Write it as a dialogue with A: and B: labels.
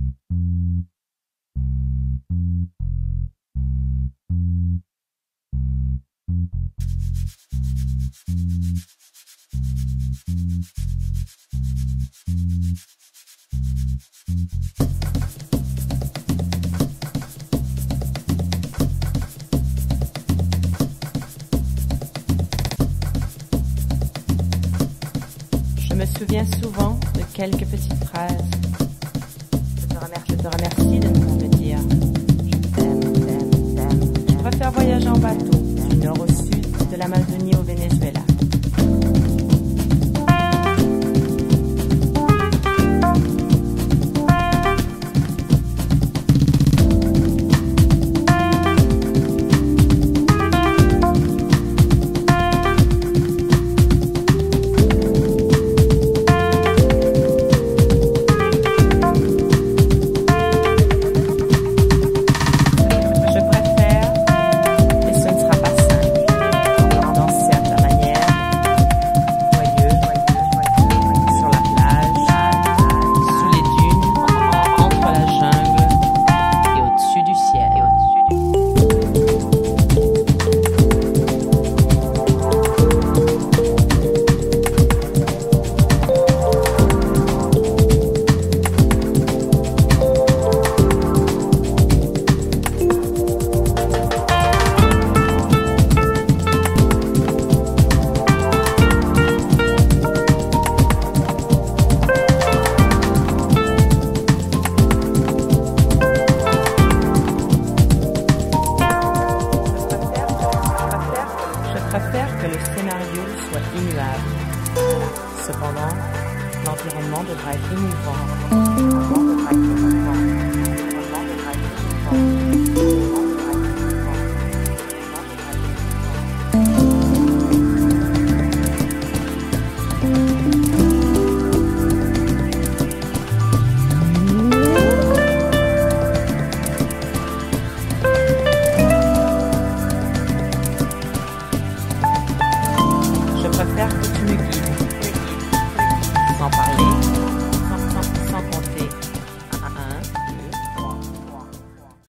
A: Je me souviens souvent de quelques petites phrases. Je te remercie de me dire je t'aime. Je préfère voyager en bateau du nord au sud, de l'Amazonie au Venezuela. Cependant, l'environnement devra être émouvant. Je préfère que tu me guides.